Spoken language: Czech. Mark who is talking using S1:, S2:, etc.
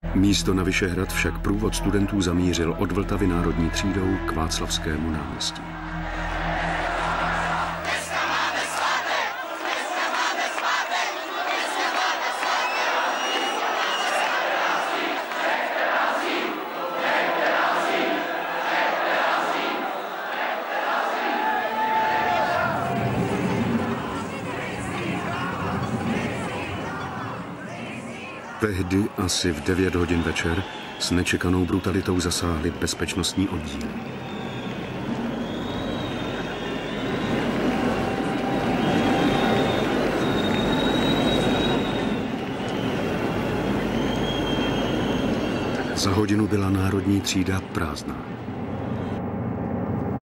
S1: Místo na Vyšehrad však průvod studentů zamířil od Vltavy národní třídou k Václavskému náměstí. Tehdy asi v 9 hodin večer s nečekanou brutalitou zasáhly bezpečnostní oddíly. Za hodinu byla národní třída prázdná.